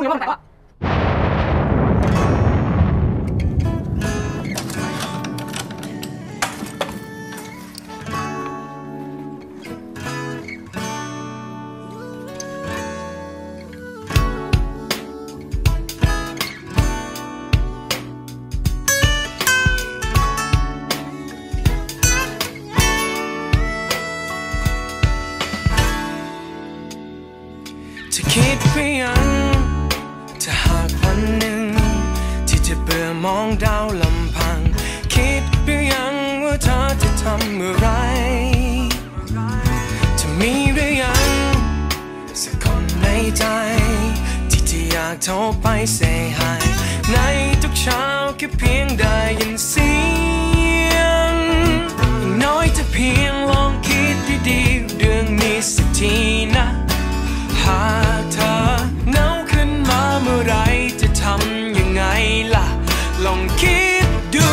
รู้ว่าไหนวะจะคิดไปยังถ้าหากวันหนึ่งที่จะเบื่อมองดาวลำพังคิดไปยังว่าเธอจะทำเมื่อไรจะมีหรือยังสักคนในใจที่จะอยากโทรไปเซฮายในทุกเช้าแค่เพียงได้ยินเสียงอย่างน้อยจะเพียงลองคิดดีๆเรื่องนี้สักทีนะหากเธอเหงาขึ้นมาเมื่อไรจะทำยังไงล่ะลองคิดดู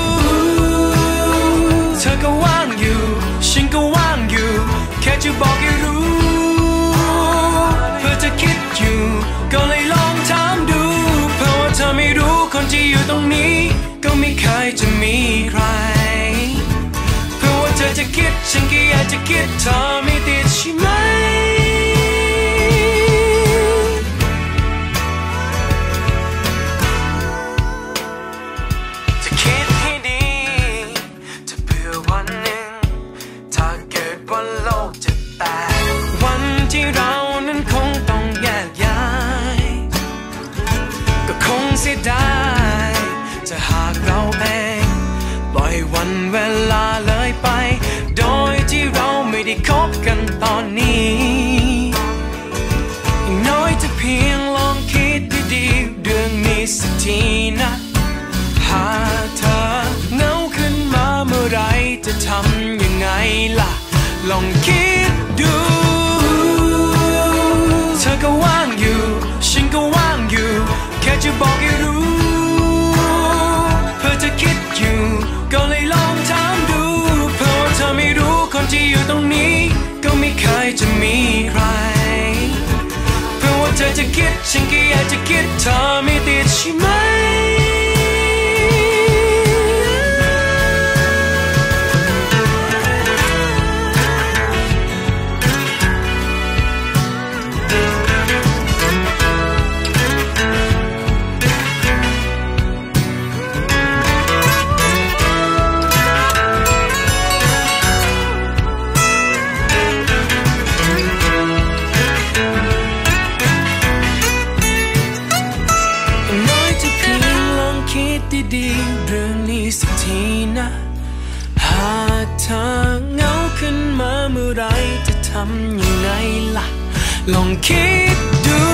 เธอก็ว่างอยู่ฉันก็ว่างอยู่แค่จะบอกให้รู้เพื่อจะคิดอยู่ก็เลยลองถามดูเพราะว่าเธอไม่รู้คนที่อยู่ตรงนี้ก็ไม่เคยจะมีใครเพื่อว่าเธอจะคิดฉันก็อยากจะคิดเธอไม่ติดใช่ไหมที่เรานั้นคงต้องแยกย้ายก็คงเสียดายจะหากเราเองปล่อยวันเวลาเลยไปโดยที่เราไม่ได้คบกันตอนนี้อย่างน้อยจะเพียงลองคิดดีๆเรื่องนี้สักทีนะหากเธอเหงาขึ้นมาเมื่อไรจะทำยังไงล่ะลองคิดดูเธอก็ว่างอยู่ฉันก็ว่างอยู่แค่จะบอกให้รู้เพื่อจะคิดอยู่ก็เลยลองถามดูเพราะว่าเธอไม่รู้คนที่อยู่ตรงนี้ก็ไม่เคยจะมีใครเพื่อว่าเธอจะคิดฉันก็อยากจะคิดเธอไม่ติดใช่ไหมดีเรื่องนี้สักทีนะหากเธอเหงาขึ้นมาเมื่อไรจะทำยังไงล่ะลองคิดดู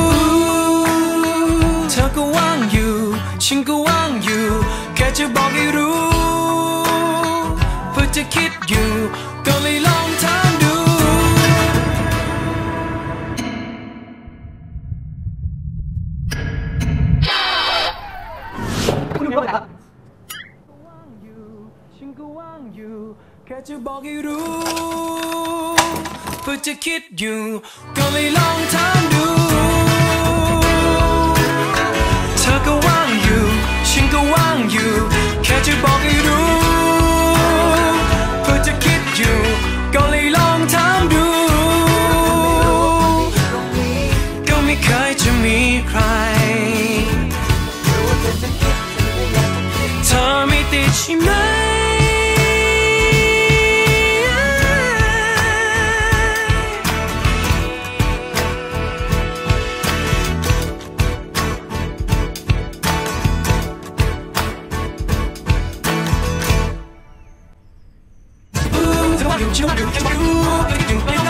เธอก็ว่างอยู่ฉันก็ว่างอยู่แค่จะบอกให้รู้เพื่อจะคิดอยู่ก็เลยลองถามดูฉันก็ว่างอยู่แค่จะบอกให้รู้เพื่อจะคิดอยู่ก็เลยลองถามดูเธอก็ว่างอยู่ฉันก็ว่างอยู่แค่จะบอกให้รู้เพื่อจะคิดอยู่ก็เลยลองถามดูก็ไม่เคยจะมีใครเธอไม่ติดใช่ไหมฉันว่าอยู่